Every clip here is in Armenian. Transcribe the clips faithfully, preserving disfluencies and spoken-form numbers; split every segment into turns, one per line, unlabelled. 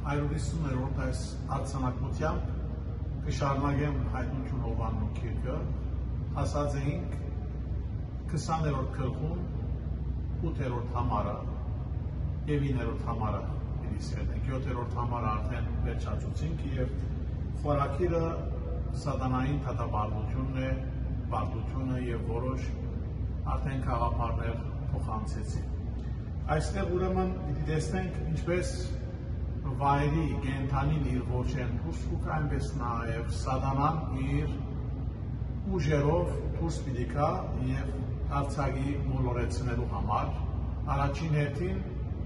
հայրորիսուններորդ այս արձանակությամբ կշարունակեմ հայտնություն ովանու կիրկը, հասած էինք քսաներորդ գլխում ութերորդ համարը և իններորդ համարը իրիսերնենք, յոթերորդ համարը արդեն վերջացուցինք և խորակիրը սատանային թատաբարդությունն է, բարդությունը և որոշ արդեն կաղապարներ փոխանցեցին։ Այստեղ ուրեմն պիտի տեսնենք ինչպես վայրի կենդանին իր ոչեն դուրս ուկ այնպես նաև սատանան իր ուժերով դուրս պիտի գա և հարցակի մոլորեցնելու համար առաջին հերթին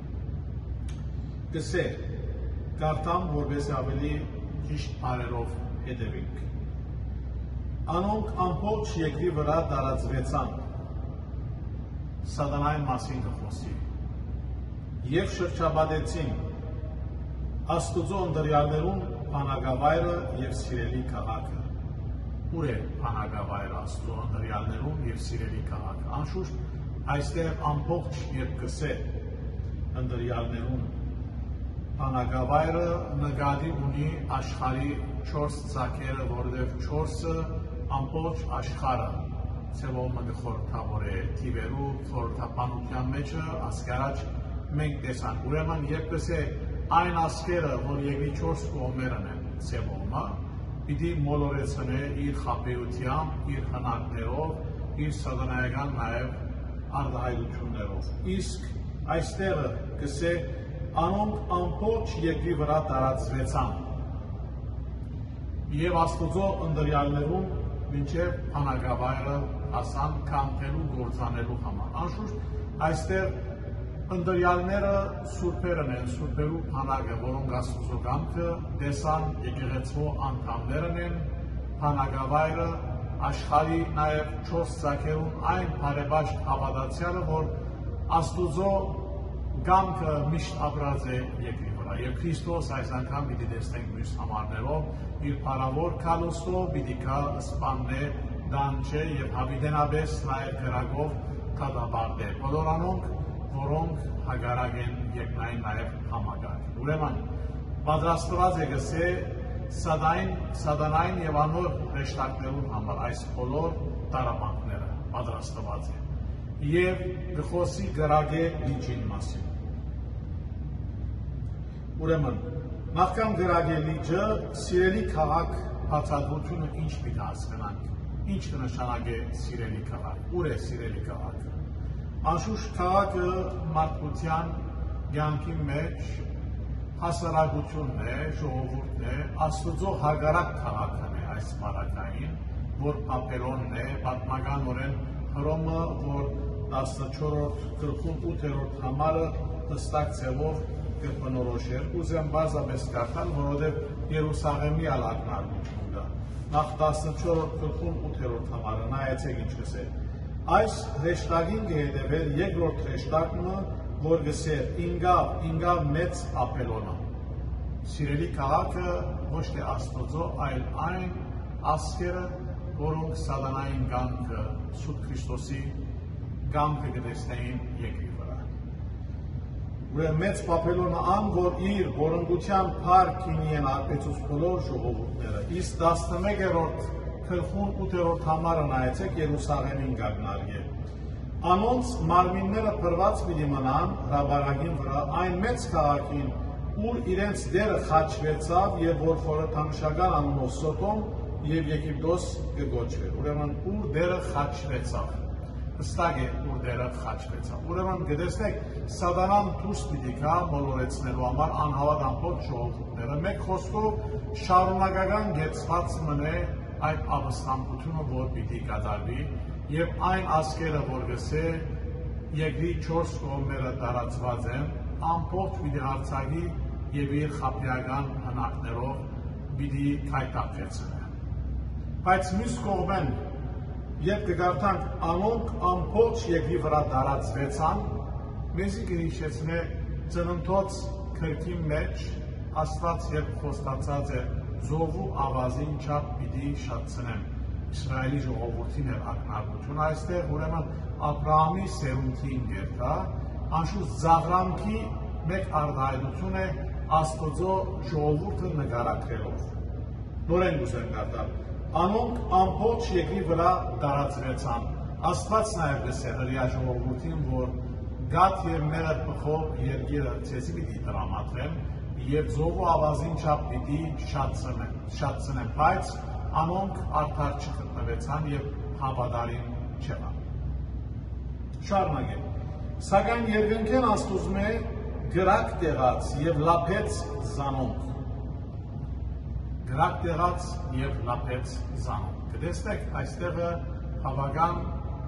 գսե կարդամ որպես ավելի ճիշտ բառերով հետևենք։ Անոնք ամբողջ երկրի վրա տարածվեցան, սատանային մասին կխոսի, և շրջապատեցին Աստուծո ընտրյալներուն բանակավայրը և սիրելի քաղաքը։ Ուր է բանակավայրը Աստուծո ընտրյալներուն և սիրելի քաղաքը։ Անշուշտ այստեղ ամբողջ երբ կսե ընտրյալներուն բանակավայրը նկատի ունի աշխարհի չորս ծագերը, որովհետև չորսը ամբողջ աշխարհը ցեվով մը խորհրդավոր է թիվերու խորհրդապանության մեջը ասկարաջ մենք տեսանք։ Ուրեմն երբ կսե այն ասկերը, որ երկրի չորս կողմերն են ցեվոմը, պիտի մոլորեցնե իր խաբեությամբ, իր հնարքներով, իր սատանայական նաև արտահայտություններով։ Իսկ այստեղը կսե անոնք ամբողջ երկրի վրա տարածվեցան և Աստուծո ընտրյալներուն մինչև բանակավայրը հասան կանխելու գործանելու համար։ Անշուշտ այստեղ ընտրյալները սուրբերն են, սուրբերու բանակը, որոնք Աստուծո կամքը տեսան եկեղեցու անդամներն են, բանակավայրը, աշխարհի նաև չորս ծագերուն այն բարեպաշտ հավատացյալը, որ Աստուծո կամքը միշտ ապրած է երկրի վրա։ Եվ Քրիստոս այս անգամ պիտի տեսնենք մյուս համարներով, իր փառավոր քալոստով պիտի գա սպաննե դանչե և հավիտենապես նաև գրակով կատապարտե բոլոր անոնք, որոնք հագարակ են երկնային նաև համագարկ։ Ուրեմն պատրաստված է գսե սատանային և անոր հեշտակներուն համար այս բոլոր տարապանքները պատրաստված է և գխոսի գրագե լիճին մասին։ Ուրեմն նախքան գրագե լիճը սիրելի քաղաք բացատրությունը ինչ պիտի հասկանանք, ինչ կնշանակե սիրելի քաղաք, ուր է սիրելի քաղաքը։ Անշուշտ քաղաքը մարդկության կյանքի մեջ հասարակությունն է, ժողովուրդն է, Աստուծո հագարակ քաղաքն է այս բարակային, որ Բաբելոնն է, պատմականորեն Հռոմը, որ տասնչորրորդ գլխում ութերորդ համարը հստակ ձևով կբնորոշեր։ Ուզեմ բարձրապես կարդալ, որովհետև Երուսաղեմի ակնարկություն կա։ Նախ տասնչորրորդ գլխում ութերորդ համարը, նայեցեք ինչպես է։ Այս հեշտագին կհետևեր երկրորդ հեշտակը, որ գսեր ինգավ, ինգավ մեծ Բաբելոնը։ Սիրելի քաղաքը ոչ թե Աստուծո, այլ այն ասկերը, որոնք սատանային կամքը Սուրբ Քրիստոսի կամքը կտեսնեին երկրի վրա։ Ուրեմն մեծ Բաբելոնը ան, որ իր որոնգության փառք կինիեն արբեցուց բոլոր ժողովուրդները։ Իսկ տասնմեկերորդ գլխում ութերորդ համարը նայեցեք Երուսաղեմին կանգնարկե։ Անոնց մարմինները փրված պիտի մնան հրապարակին վրա այն մեծ քաղաքին, ուր իրենց դերը խաչվեցավ և որ խորհրդանշական անունով Սոդոմ և Եգիպտոս կգոչվեր։ Ուրեմն ուր դերը խաչվեցավ։ Հստակ է ուր դերը խաչվեցավ։ Ուրեմն կտեսնեք սատանան դուրս պիտի գա մոլորեցնելու համար անհավատ ամբողջ ժողովուրդները։ Մեկ խոսքով շարունակական գեցված մնե այդ ապստամբությունը, որ պիտի կատարվի և այն ասկերը, որ գսե երկրի չորս կողմերը տարածված են, ամբողջ պիտի հարցակի և իր խաբեական հնարքներով պիտի քայքայեցնե։ Բայց մյուս կողմեն, երբ կգարթանք անոնք ամբողջ երկրի վրա տարածվեցան, մեզի կհիշեցնե ծննդոց գրքի մեջ Աստված երբ խոստացած է զովու ավազին չափ պիտի շատցնեմ Իսրայելի ժողովրդին էր ակնարկություն այստեղ, ուրեմն Աբրահամի սերունդին գերտա, անշուշտ Զաղրամքի մեկ արտահայտություն է Աստծո ժողովուրդը նկարագրելով։ Նորեն ուզեմ գարտալ։ Անոնք ամբողջ երկրի վրա տարածվեցան։ Աստված նաև գսե հրյա ժողովրդին, որ գաթ և մեղր պխով երկիրը ցեզի պիտի տրամադրեմ և ձողու ավազին չափ պիտի շատցնեմ, բայց անոնք արդար չգտնվեցան և հավատարիմ չեղան։ Շարունակեմ։ Սակայն երկնքեն Աստուծո է գրակ տեղած և լափեց զանոնք։ Գրակ տեղած և լափեց զանոնք։ Կտեսնեք այստեղը բավական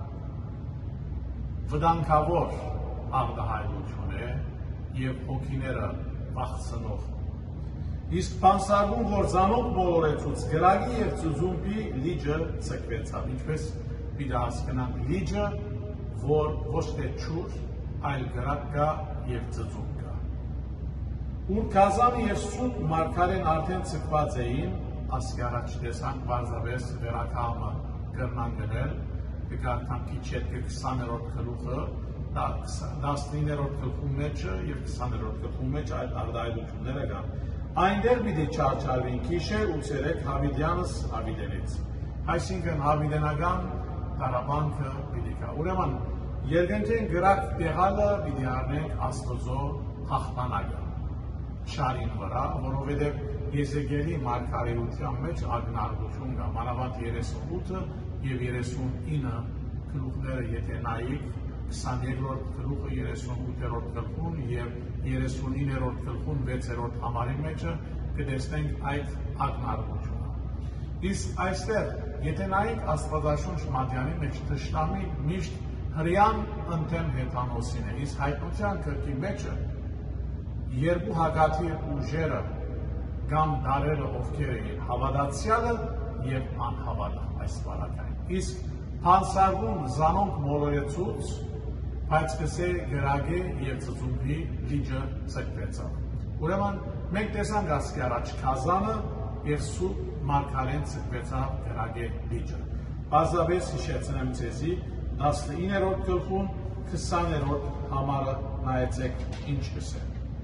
վտանգավոր արտահայտություն է և հոգիները վախցնող։ Իսկ բանսարվում, որ զանոնք մոլորեցուց գրագի և ծուզումբի լիճը ցկվեցավ, ինչպես պիտի հասկանանք լիճը, որ ոչ թե ջուր, այլ գրակ կա և ծուզումբ կա։ Ուր Գազանը և Սուրբ Մարգարեն արդեն ցկված էին, ասի առաջ տեսանք բարձրապես վերակամը կրնան գնել, կգարտամ քիչ հետք քսաներորդ գլուխը, տասնիններորդ գլխու մեջը և քսաներորդ գլխու մեջ այդ արտահայտությունները կան։ Այնտեղ պիտի չարչարվին գիշեր ու ցերեկ Հավիդյանս Հավիդենից, այսինքն հավիդենական տառապանքը պիտի կա։ Ուրեմն երկնքեն գրակ տեղալը պիտի առնենք Աստծո հաղթանակը շարին վրա, որովհետև Եզեկիելի մարգարեության մեջ ակնարկություն կա, մանավանդ երեսունութը և երեսունինը գլուխները եթե նայեք, քսաներորդ գլուխը երեսունութերորդ գլխուն և երեսունիներորդ գլխուն վեցերորդ համարի մեջը կտեսնենք այդ ակնարկությունը։ Իսկ այստեղ, եթե նայենք Աստվածաշունչ Մատթեանի մեջ թշնամի միշտ հրյան ընդեմ հեթանոսին է, իսկ հայտնության գրքի մեջը երկու հակաթիռ ուժերը կամ դարերը ովքեր էին հավատացյալը և անհավատը այս վարակային։ Իսկ փանսարվում զանոնք մոլորեցուց, բայց կսե գրագե և ծուզումբի լիճը ցկվեցավ։ Ուրեմն մենք տեսանք ասկի առաջ Գազանը և Սուրբ Մարգարեն ցկվեցավ գրագե լիճը։ Բազաբես հիշեցնեմ ձեզի տասնիններորդ գլխուն քսաներորդ համարը նայեցեք ինչ կսե։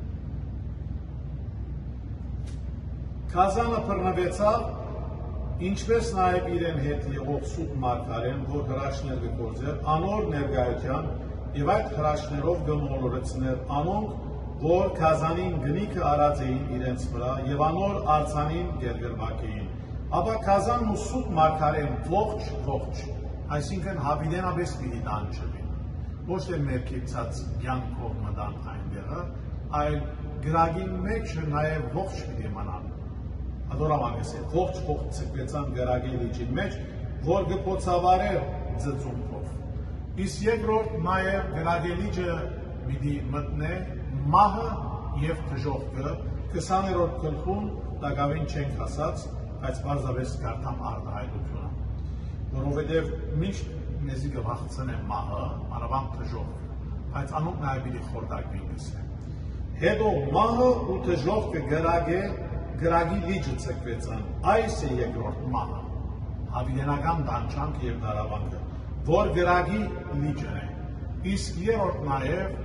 Գազանը բռնվեցավ, ինչպես նաև իրեն հետ եղող Սուրբ Մարգարեն, որ հրաշքներ կգործեր, անոր ներկայության և այդ հրաշքներով կմոլորեցներ անոնք, որ Գազանին գնիքը արած էին իրենց վրա և անոր արձանին գերգրվակ էին։ Ապա Գազանն ու Սուրբ Մարգարեն ողջ ողջ, այսինքն հավիդենապես պիտի տանջվին, ոչ թե մերկեցած կյանքով մտան այնտեղը, այլ գրագին մեջ նաև ողջ պիտի մնան։ Ադորամանես է, ողջ ողջ ցկվեցան գրագի լիճի մեջ, որ կփոցավարեր ծծումբով։ Իսկ երկրորդ նաև գրագի լիճը պիտի մտնե մահը և թժողքը, քսաներորդ գլխում տակավին չենք ասած, բայց պարզապես կարդամ արտահայտությունը, որովհետև միշտ մեզի կվախցնե մահը, մանավանդ թժողքը, բայց անոնք նաև պիտի խորտակվին գսե։ Հետո մահը ու թժողքը գրագե գրագի լիճը ցկվեցան, այս է երկրորդ մահը, հավիդենական տանջանք և դարավանքը, որ գրագի լիճն է, իսկ երրորդ նաև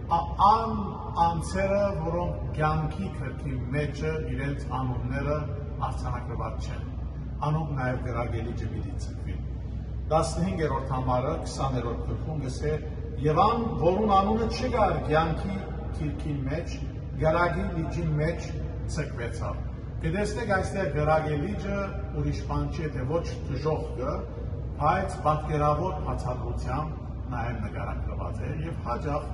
ան անձերը, որոնք կյանքի գրքի մեջը իրենց անունները արձանագրված չեն, անոնք նաև գրագի լիճը պիտի ցկվին։ տասնհինգերորդ համարը քսաներորդ գլխում գսե և ան, որուն անունը չկար կյանքի գիրքի մեջ, գրագի լիճի մեջ ցկվեցավ։ Կտեսնեք այստեղ գրագի լիճը ուրիշ բան չէ, թե ոչ թժողքը, բայց պատկերավոր բացատրությամբ նաև նկարագրված է և հաճախ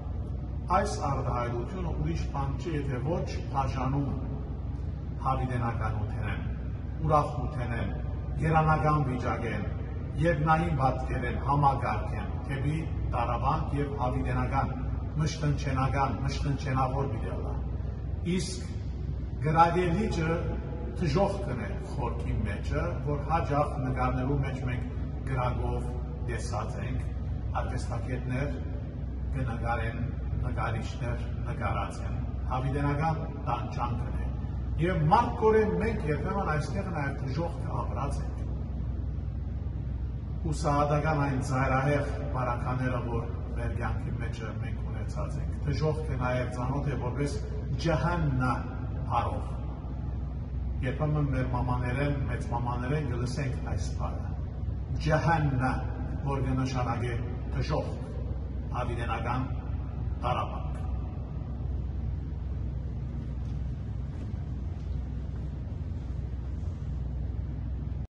այս արտահայտությունը ուրիշ բան չէ, թե ոչ բաժանում հավիդենականություն են, ուրախություն են, երանական վիճակ են, երկնային պատկեր են, համակարգ են, թեպի տառապանք և հավիդենական, մշտնչենական, մշտնչենավոր վիճակը։ Իսկ գրագի լիճը թժողքն է խորքի մեջը, որ հաճախ նկարներու մեջ մենք գրագով տեսած ենք, արվեստագետներ կնկարեն, նկարիչներ նկարած են, հավիդենական տանջանքն է։ Եվ մարդկորեն մենք երբեմն այստեղ նաև թժողքը ապրած ենք։ ու սահադական այն ծայրահեղ բարակաները, որ մեր կյանքի մեջ մենք ունեցած ենք։ Դժոխքը նաև ծանոթ է որպես ջահաննա հարով։ Երբեմն մեր մամաներեն, մեծ մամաներեն գլսենք այս բառը։ Ջահաննա, որ կնշանակե դժոխք, հավիտենական տարապան։